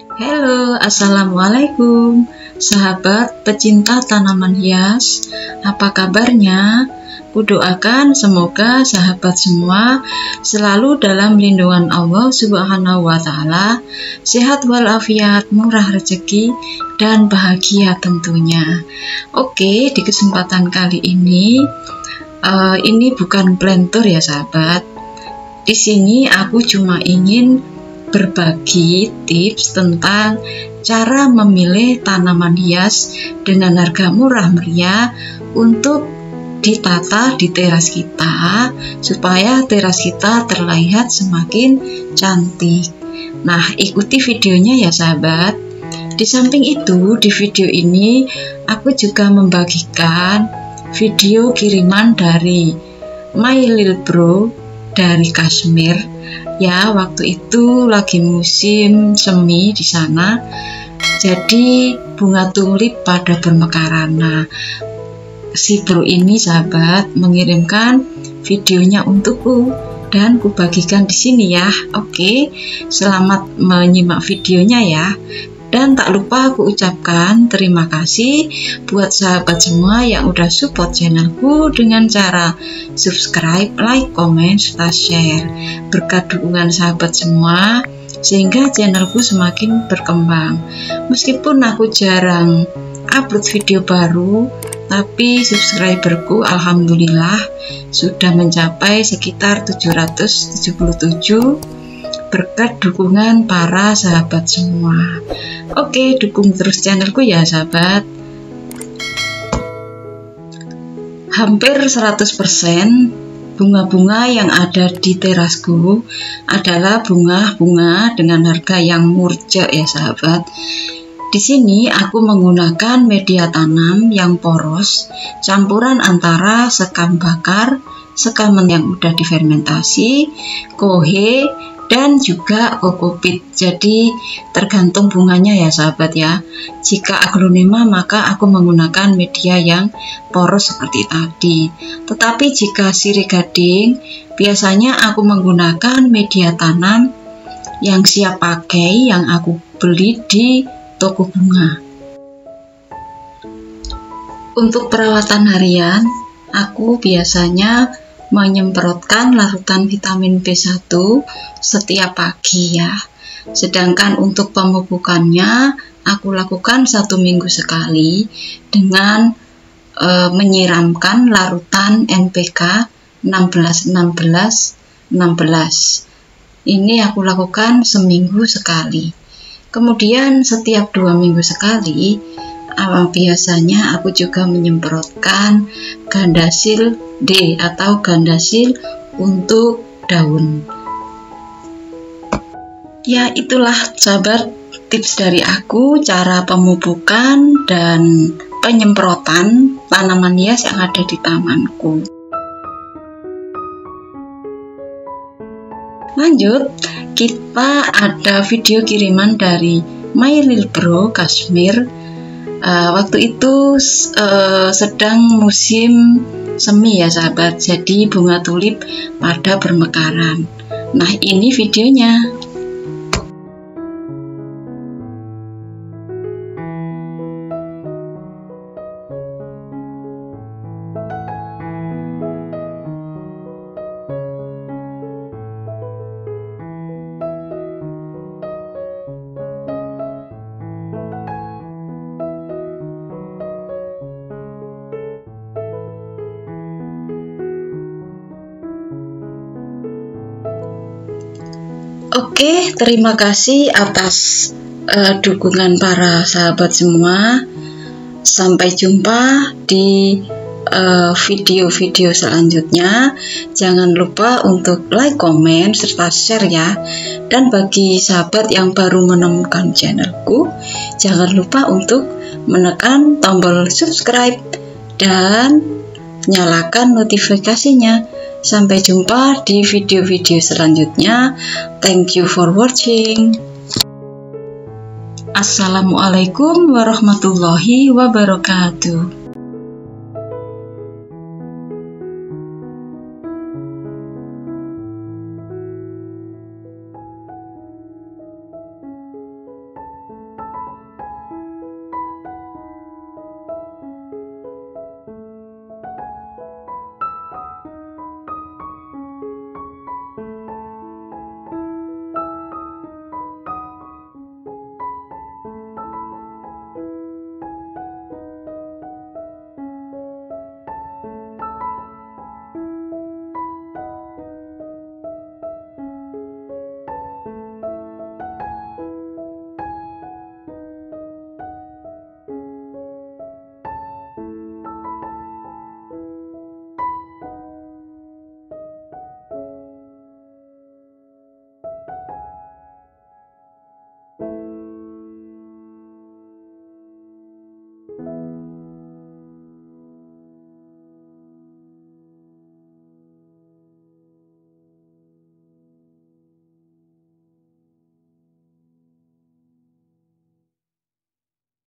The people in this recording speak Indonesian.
Halo, assalamualaikum, sahabat pecinta tanaman hias. Apa kabarnya? Kudoakan semoga sahabat semua selalu dalam lindungan Allah Subhanahu wa Ta'ala, sehat walafiat, murah rezeki, dan bahagia tentunya. Oke, di kesempatan kali ini bukan plantur ya sahabat. Di sini aku cuma ingin berbagi tips tentang cara memilih tanaman hias dengan harga murah meriah untuk ditata di teras kita supaya teras kita terlihat semakin cantik. Nah, ikuti videonya ya sahabat. Di samping itu, di video ini aku juga membagikan video kiriman dari My Little Bro dari Kashmir. Ya, waktu itu lagi musim semi di sana. Jadi bunga tulip pada bermekaran. Nah, si bro ini sahabat mengirimkan videonya untukku dan kubagikan di sini ya. Oke, selamat menyimak videonya ya. Dan tak lupa aku ucapkan terima kasih buat sahabat semua yang udah support channelku dengan cara subscribe, like, komen, serta share. Berkat dukungan sahabat semua, sehingga channelku semakin berkembang. Meskipun aku jarang upload video baru, tapi subscriberku alhamdulillah sudah mencapai sekitar 777 berkat dukungan para sahabat semua. Oke, dukung terus channelku ya sahabat. Hampir 100% bunga-bunga yang ada di terasku adalah bunga-bunga dengan harga yang murjak ya sahabat. Di sini aku menggunakan media tanam yang poros, campuran antara sekam bakar, sekam yang udah difermentasi, kohe, dan juga kokopit. Jadi tergantung bunganya ya sahabat ya. Jika aglonema maka aku menggunakan media yang poros seperti tadi. Tetapi jika sirih gading biasanya aku menggunakan media tanam yang siap pakai yang aku beli di toko bunga. Untuk perawatan harian aku biasanya menyemprotkan larutan vitamin B1 setiap pagi ya. Sedangkan untuk pemupukannya aku lakukan 1 minggu sekali dengan menyiramkan larutan NPK 16-16-16. Ini aku lakukan seminggu sekali. Kemudian setiap 2 minggu sekali biasanya aku juga menyemprotkan Gandasil D atau Gandasil untuk daun. Ya, itulah sahabat tips dari aku cara pemupukan dan penyemprotan tanaman hias yang ada di tamanku. Lanjut, kita ada video kiriman dari My Little Bro Kashmir. Waktu itu sedang musim semi ya sahabat, jadi bunga tulip pada bermekaran. Nah, ini videonya. Oke, terima kasih atas dukungan para sahabat semua. Sampai jumpa di video-video selanjutnya. Jangan lupa untuk like, komen, serta share ya. Dan bagi sahabat yang baru menemukan channelku, jangan lupa untuk menekan tombol subscribe dan nyalakan notifikasinya. Sampai jumpa di video-video selanjutnya. Thank you for watching. Assalamualaikum warahmatullahi wabarakatuh.